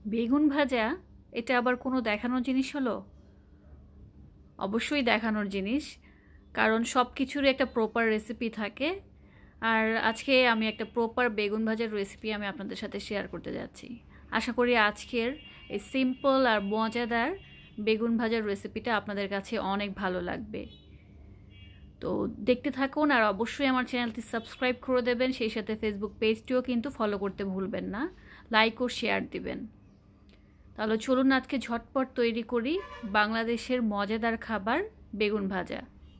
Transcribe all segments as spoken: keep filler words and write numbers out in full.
বেগুন ভাজা এটা আবার কোনো দেখানোর জিনিস হলো? অবশ্যই দেখানোর জিনিস, কারণ সব কিছুরই একটা প্রপার রেসিপি থাকে। আর আজকে আমি একটা প্রপার বেগুন ভাজার রেসিপি আমি আপনাদের সাথে শেয়ার করতে যাচ্ছি। আশা করি আজকের এই সিম্পল আর মজাদার বেগুন ভাজার রেসিপিটা আপনাদের কাছে অনেক ভালো লাগবে। তো দেখতে থাকুন, আর অবশ্যই আমার চ্যানেলটি সাবস্ক্রাইব করে দেবেন, সেই সাথে ফেসবুক পেজটিও কিন্তু ফলো করতে ভুলবেন না, লাইক ও শেয়ার দিবেন। তাহলে চলুন আজকে ঝটপট তৈরি করি বাংলাদেশের মজাদার খাবার বেগুন ভাজা।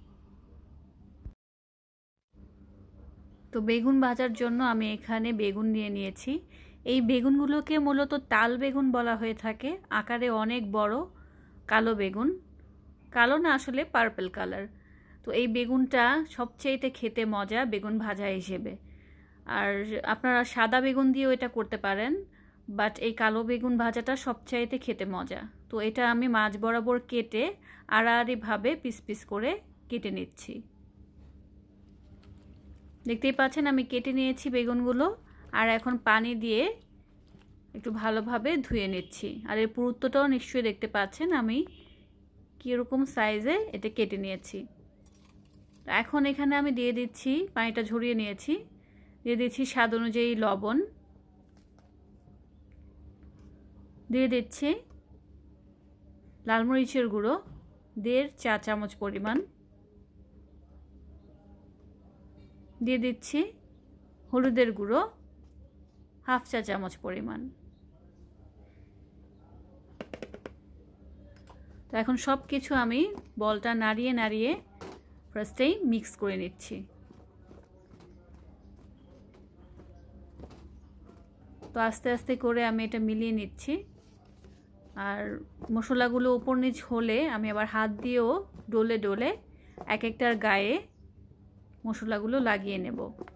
তো বেগুন ভাজার জন্য আমি এখানে বেগুন নিয়ে নিয়েছি। এই বেগুনগুলোকে মূলত তাল বেগুন বলা হয়ে থাকে, আকারে অনেক বড়, কালো বেগুন, কালো না আসলে পার্পল কালার। তো এই বেগুনটা সবচেয়েতে খেতে মজা বেগুন ভাজা হিসেবে। আর আপনারা সাদা বেগুন দিয়েও এটা করতে পারেন, বাট এই কালো বেগুন ভাজাটা সবচাইতে খেতে মজা। তো এটা আমি মাঝ বরাবর কেটে আড়াআড়িভাবে পিস পিস করে কেটে নিচ্ছি। দেখতেই পাচ্ছেন আমি কেটে নিয়েছি বেগুনগুলো, আর এখন পানি দিয়ে একটু ভালোভাবে ধুয়ে নিচ্ছি। আর এর পুরুত্বটাও নিশ্চয়ই দেখতে পাচ্ছেন আমি কীরকম সাইজে এটা কেটে নিয়েছি। এখন এখানে আমি দিয়ে দিচ্ছি, পানিটা ঝরিয়ে নিয়েছি, দিয়ে দিচ্ছি স্বাদ অনুযায়ী লবণ, দিয়ে দিচ্ছি লাল মরিচের গুঁড়ো দেড় চা চামচ পরিমাণ, দিয়ে দিচ্ছি হলুদের গুঁড়ো হাফ চা চামচ পরিমাণ। তো এখন সব কিছু আমি বলটা নাড়িয়ে নাড়িয়ে ফার্স্টেই মিক্স করে নিচ্ছি। তো আস্তে আস্তে করে আমি এটা মিলিয়ে নিচ্ছি। আর মশলাগুলো উপর নিচ হলে আমি আবার হাত দিয়েও ডলে ডলে এক একটার গায়ে মশলাগুলো লাগিয়ে নেব।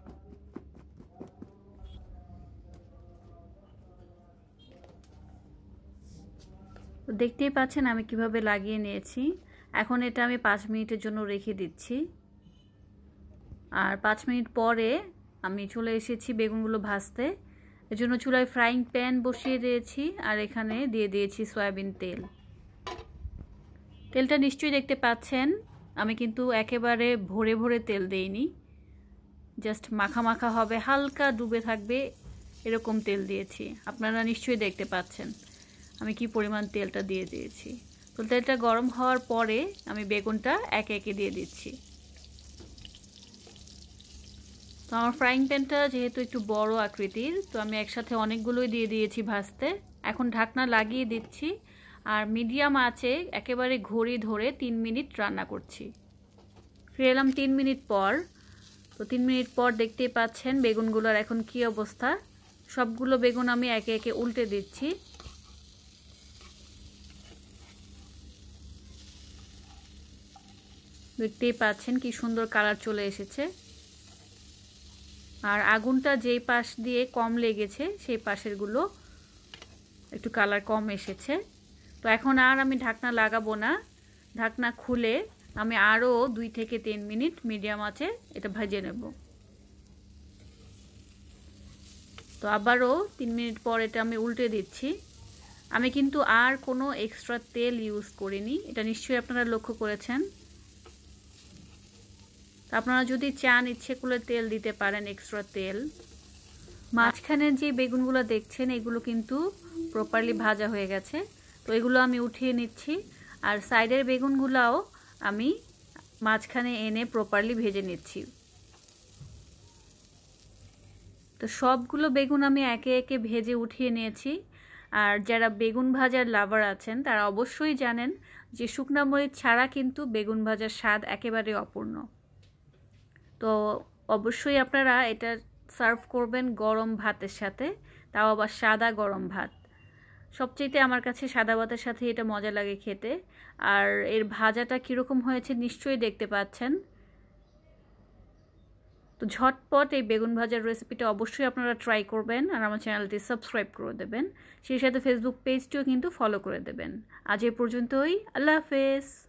তো দেখতেই পাচ্ছেন আমি কিভাবে লাগিয়ে নিয়েছি। এখন এটা আমি পাঁচ মিনিটের জন্য রেখে দিচ্ছি। আর পাঁচ মিনিট পরে আমি চলে এসেছি বেগুনগুলো ভাজতে। এর জন্য চুলায় ফ্রাইং প্যান বসিয়ে দিয়েছি, আর এখানে দিয়ে দিয়েছি সয়াবিন তেল। তেলটা নিশ্চয়ই দেখতে পাচ্ছেন আমি কিন্তু একেবারে ভরে ভরে তেল দেইনি, জাস্ট মাখা মাখা হবে, হালকা ডুবে থাকবে এরকম তেল দিয়েছি। আপনারা নিশ্চয়ই দেখতে পাচ্ছেন আমি কি পরিমাণ তেলটা দিয়ে দিয়েছি। তো তেলটা গরম হওয়ার পরে আমি বেগুনটা একে একে দিয়ে দিচ্ছি। তো আমার ফ্রাইং প্যানটা যেহেতু একটু বড় আকৃতির, তো আমি একসাথে অনেকগুলোই দিয়ে দিয়েছি ভাজতে। এখন ঢাকনা লাগিয়ে দিচ্ছি, আর মিডিয়াম আঁচে একেবারে ঘড়ি ধরে তিন মিনিট রান্না করছি। ফিরে এলাম তিন মিনিট পর। তো তিন মিনিট পর দেখতেই পাচ্ছেন বেগুনগুলোর এখন কি অবস্থা। সবগুলো বেগুন আমি একে একে উল্টে দিচ্ছি। দেখতেই পাচ্ছেন কি সুন্দর কালার চলে এসেছে। আর আগুনটা যেই পাশ দিয়ে কম লেগেছে সেই পাশেরগুলো একটু কালার কম এসেছে। তো এখন আর আমি ঢাকনা লাগাবো না, ঢাকনা খুলে আমি আরও দুই থেকে তিন মিনিট মিডিয়াম আঁচে এটা ভেজে নেব। তো আবারও তিন মিনিট পর এটা আমি উল্টে দিচ্ছি। আমি কিন্তু আর কোনো এক্সট্রা তেল ইউজ করিনি, এটা নিশ্চয়ই আপনারা লক্ষ্য করেছেন। আপনারা যদি চান ইচ্ছে করে তেল দিতে পারেন, এক্সট্রা তেল। মাঝখানের যে বেগুনগুলো দেখছেন এগুলো কিন্তু প্রপারলি ভাজা হয়ে গেছে, তো এগুলো আমি উঠিয়ে নিচ্ছি। আর সাইডের বেগুনগুলোও আমি মাঝখানে এনে প্রপারলি ভেজে নিচ্ছি। তো সবগুলো বেগুন আমি একে একে ভেজে উঠিয়ে নিয়েছি। আর যারা বেগুন ভাজার লাভার আছেন তারা অবশ্যই জানেন যে শুকনো মরিচ ছাড়া কিন্তু বেগুন ভাজার স্বাদ একেবারে অপূর্ণ। তো অবশ্যই আপনারা এটা সার্ভ করবেন গরম ভাতের সাথে, তাও আবার সাদা গরম ভাত। সবচেয়ে আমার কাছে সাদা ভাতের সাথে এটা মজা লাগে খেতে। আর এর ভাজাটা কীরকম হয়েছে নিশ্চয়ই দেখতে পাচ্ছেন। তো ঝটপট এই বেগুন ভাজার রেসিপিটা অবশ্যই আপনারা ট্রাই করবেন, আর আমার চ্যানেলটি সাবস্ক্রাইব করে দেবেন, সেই সাথে ফেসবুক পেজটিও কিন্তু ফলো করে দেবেন। আজ এ পর্যন্তই, আল্লাহ হাফেজ।